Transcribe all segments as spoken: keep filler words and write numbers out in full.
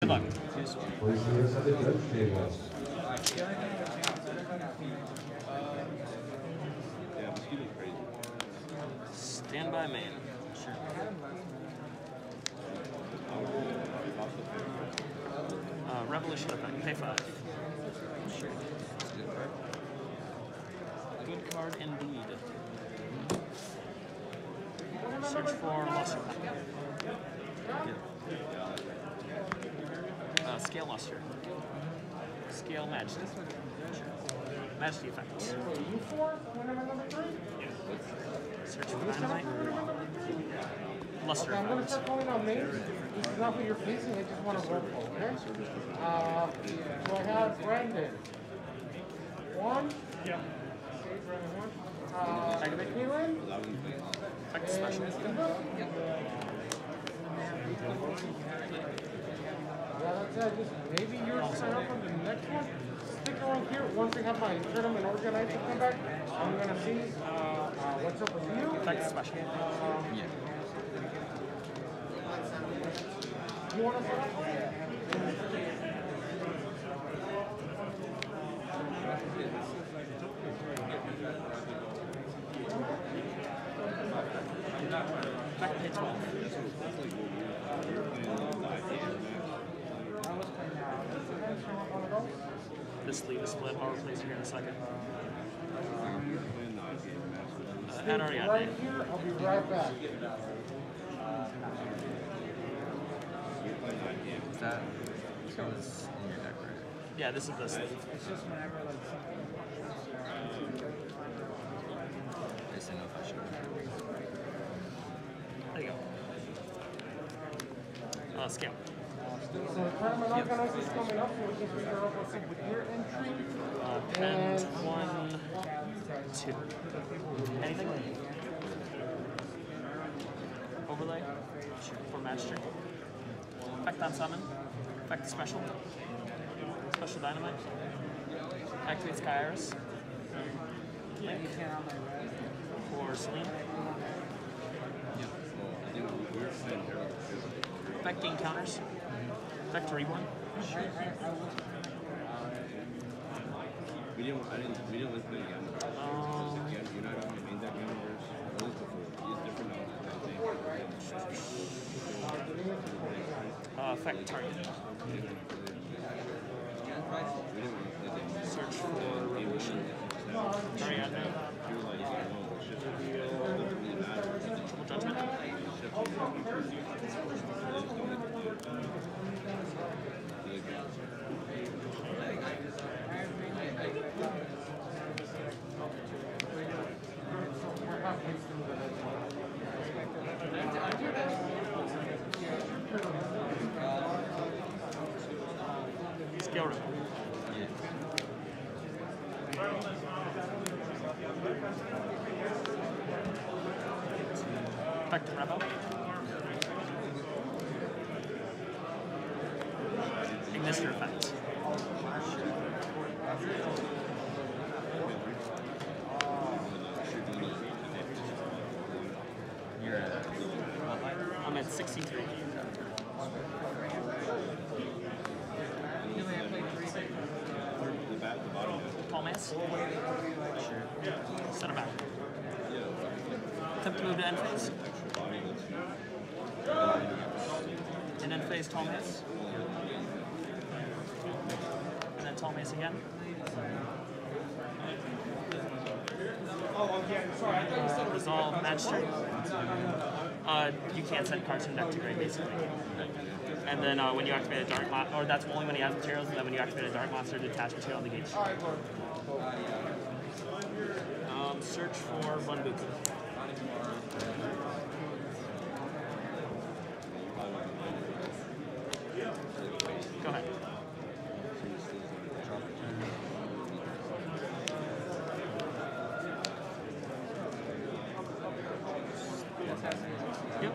luck. Stand by main. Sure. Uh, Revolution effect. Pay five. Sure. Good card indeed. Search for Luster. Uh, scale Luster. Scale Majesty. Majesty effect. Search for Dynamite. Luster Okay, I'm going to effect. start calling on names. This is not what you're facing, I just want to work for, okay? Uh, so I have Brandon. One. Yeah. Okay, Brandon one. Uh, Caitlin. Effect special. Yeah, that's it. Just maybe you're set up on the next one. Stick around here. Once I have my tournament organizer come back, I'm going to see uh, uh, what's up with you. Effect special. Um, Yeah. You want to set up? Effect pay twelve. This sleeve is split. I'll replace it here in a second. Uh, and already got Right name. here, I'll be right back. Is that goes in your deck, right? Yeah, this is the sleeve. I just didn't know if I should. There you go. Uh, scale. So the tournament organizer is coming up, so we can figure out what's up with your entry. Uh, and one, two. Anything? Overlay for Master. Effect on summon. Effect special. Special dynamite. Activate Sky Iris. Link. For Celine. Effect gain counters. Effect reborn. We didn't. I didn't. We didn't listen to the game. Um, You're not on the main deck universe. At least before. It's different now. uh, effect target. Search for revolution. Sorry, I know. Triple judgment. Scale rip. Back to Rebel. Ignister effect. You're at I'm at sixty-three. Tall mass. Sure. Set it back. Attempt to move to end phase. And end phase tall mass. And then tall mace again. Uh, resolve match turn. Uh, you can't send cards from deck to grade basically. And then uh, when you activate a dark monster, or that's only when he has materials, and then when you activate a dark monster, detach material on the gauge. Um, search for Bunbuku. Go ahead. Yep.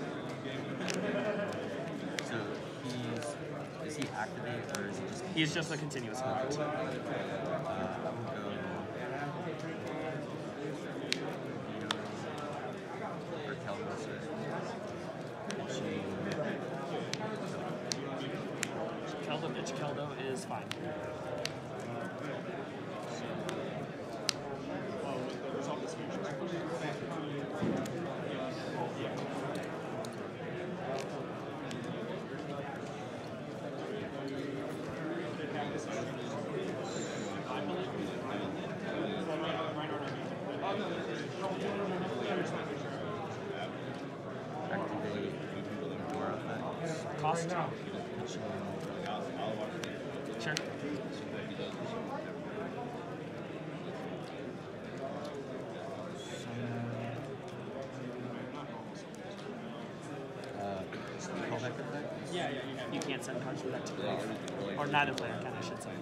so he's is he activate or is he just He's just a continuous card. uh, I would go for Kelbuster. And she Mitch Keldo is fine. Activate Aura effects. Cost? Sure. Uh, callback effects. Yeah, yeah, you can't send cards from deck to grave. Or neither player can, I should say.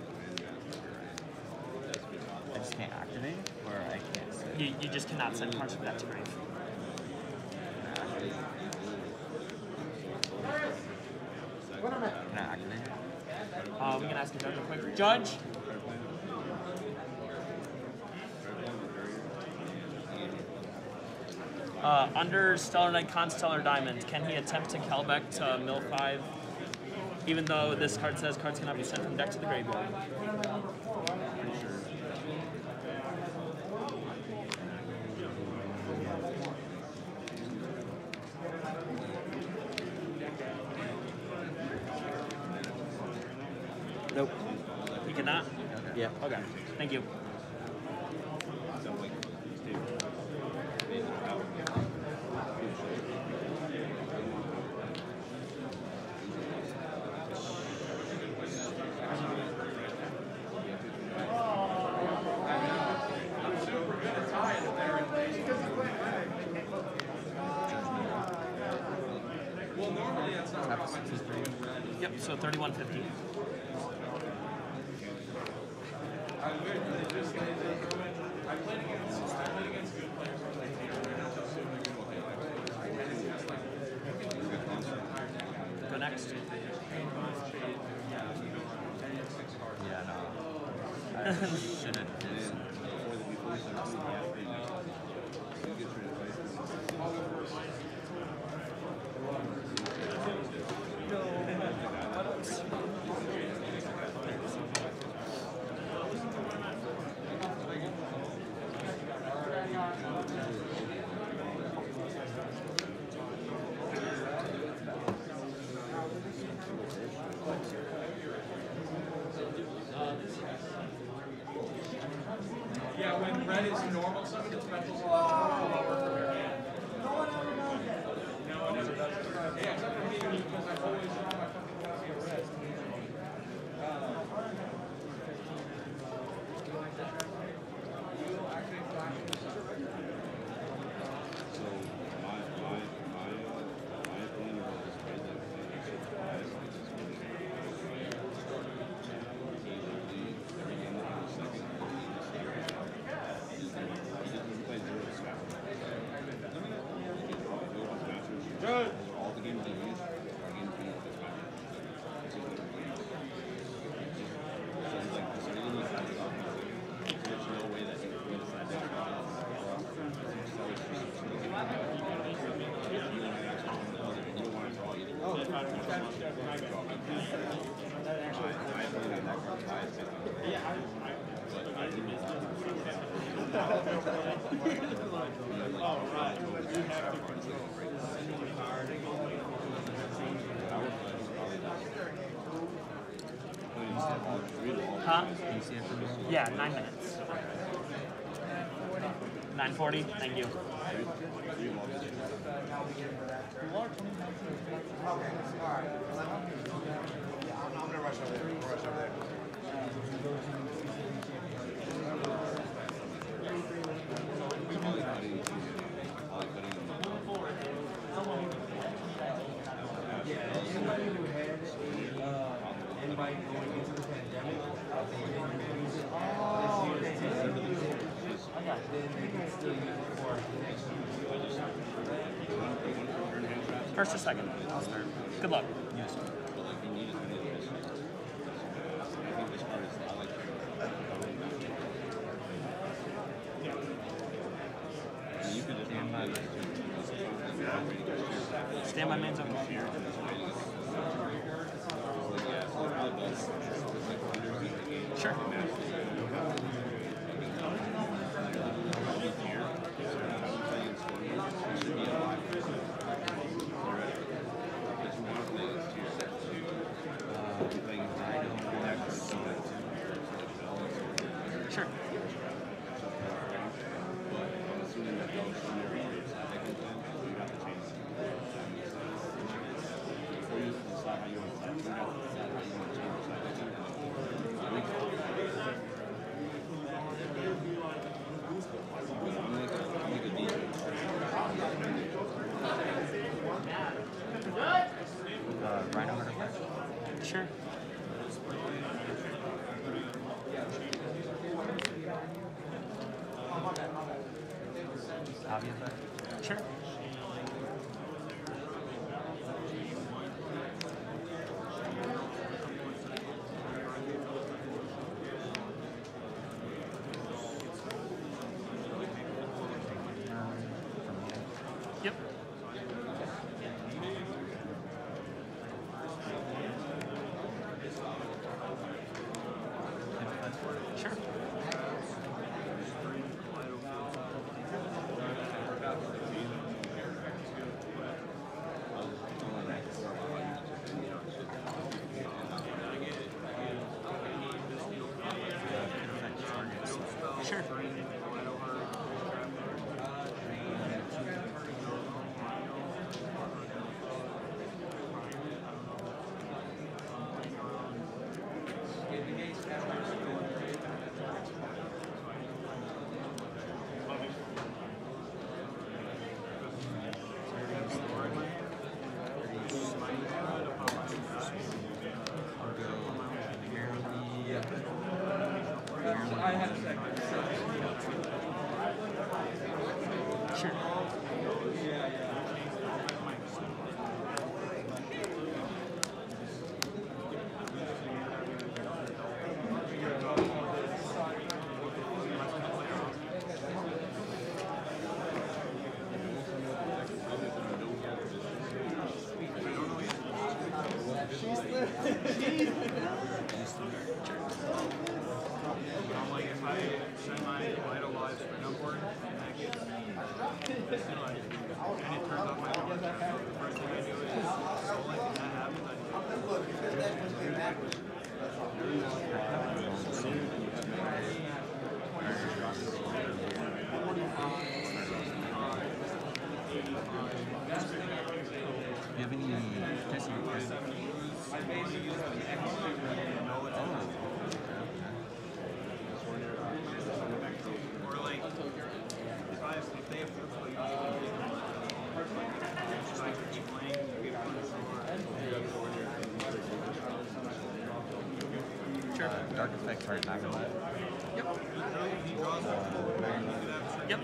I just can't activate, or I can't say. You, you just cannot send cards from deck to grave. What am I? Can I activate? Uh, we can ask a judge real quick. Judge? Uh, under Stellar Knight, Constellar Diamond, can he attempt to Kelbeck to mill five, even though this card says cards cannot be sent from deck to the graveyard? Nope. He cannot? Yeah. Okay, thank you. Tap sixty-three. Yep, so thirty-one fifty. Go next. Yeah, no. I should have did some. Yeah, when red is normal, some of the specials are lower from your hand. No one ever does. Yeah, except for me, because I always draw my fucking copy of red. So my my my uh, my opinion about this trade that I should try is Good. all the games they use are games we use this match. This is literally games. So it's like so even if it's up, there's no way that you can decide that you're not. It's always just you don't have access to the other, you don't want to draw either. Oh, my my opinion on that card ties based on the yeah, I but I didn't Oh, right. You have to control. Huh? Can you see it from here? Yeah, nine minutes. nine forty, thank you. I'm gonna rush over there. I'm gonna rush over there. Somebody who had a uh, invite going into the pandemic, they didn't use it this year, then they can still use it for the next year. First or second? I'll start. Good luck. Yes. But like you need as many of those. I think this card is I like it. You could just Stand by. Stand by man's over here. Yeah, so it really does. Sure. Sure. Uh, Rhino artifact. Sure. Hobby effect. Sure. Yep. Sure. Sure. Sure. Like if I send my vital lives for an upward, and it turns off my power, the first thing I do is roll it, and that happens, Do you have any Jesse requests? I basically use the X to know it's or like, if I have, if they have football, just like keep playing, we have fun. Sure. Uh, Dark effect, target Magnemite. Yep. He draws Uh, yep.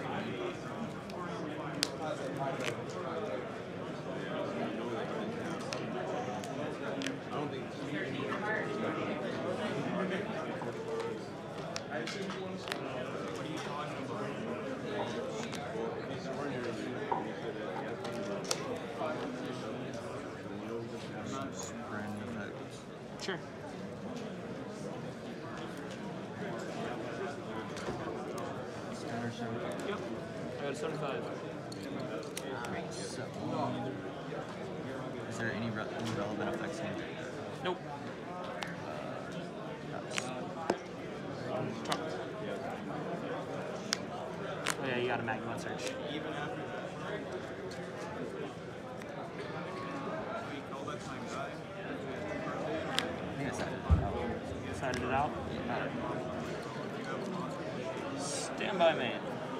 Sprint effect. Sure. Stunner show. Yep. I got a seventy-five. Alright, so. Is there any, re any relevant effects in here? Nope. That's Talk. Oh yeah, you got a Magma search. Even after we call that time guy. I think I said it. Decided it out. Stand by man.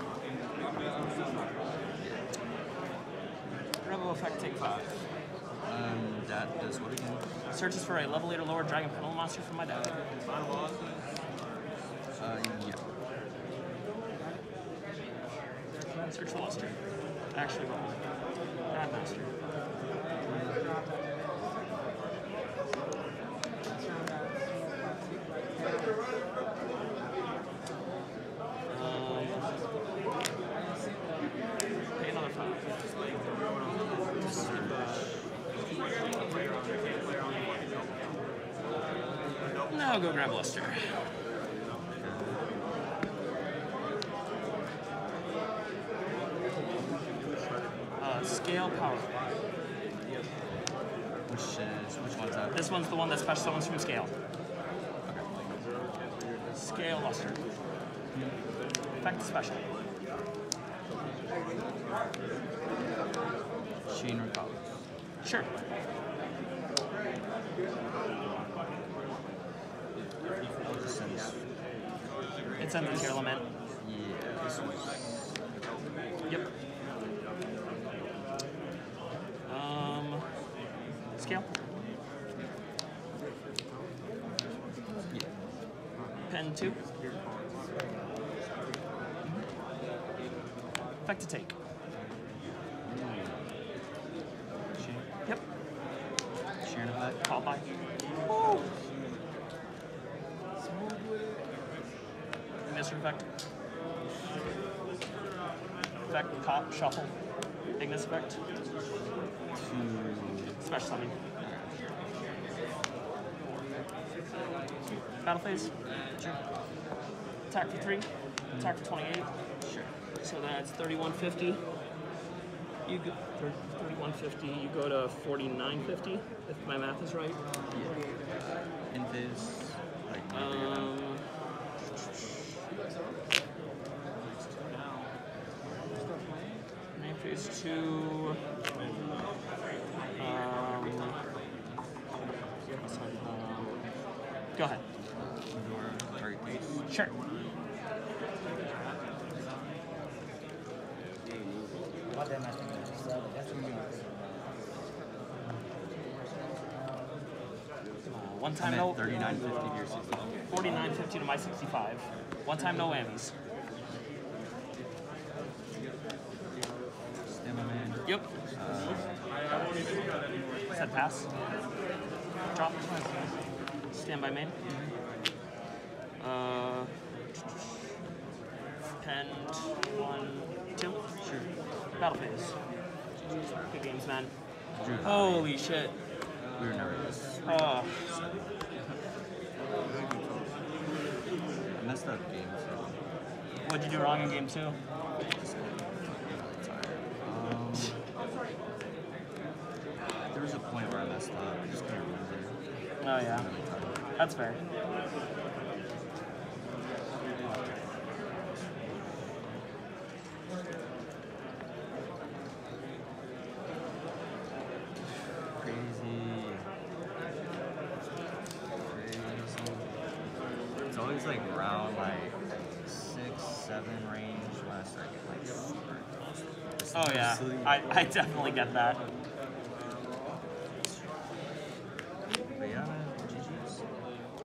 Rebel effect, take five. Um, that does what again? Searches for a level eight or lower dragon penal monster from my deck. Uh, yeah. Search for luster. Actually, roll. Grandmaster. Um, pay another five. No, I'll go grab Luster. Uh, scale power. Which is which one's that? This one's the one that special summons from scale. Scale Luster. Effect special. Sheen Recall. Sure. It sends into your element. Yeah. This one. Yep. Um, scale. Yeah. Pen two. Effect to take. Sheen. Yep. Sheer effect. Call by. Woo! Ignis effect. Effect, pop, shuffle. Ignis effect. Two. Special summon. Battle phase. Sure. Attack for three. Attack for twenty-eight. Sure. So that's thirty-one fifty. You go thirty-one fifty. You go to forty-nine fifty, if my math is right. Yeah. In phase. Like. Um. Main phase two. Um. Go ahead. Your target phase. Sure. One time no. thirty-nine fifty to your sixty. forty-nine fifty to my sixty-five. One time no whammies. Stamina man. Yep. Uh, Said pass. Drop. Stand by main. Uh, pen one, two. sure. Battle phase. Good games, man. Drew. Holy shit. We were nervous. Oh. I messed up game so. What'd you do wrong in game two? Um, there was a point where I messed up. I just can't remember. Oh yeah. That's fair. Crazy. Crazy. It's always like around like six, seven range when I start getting like super exhausted. Just Oh yeah. sleep. I, I definitely get that.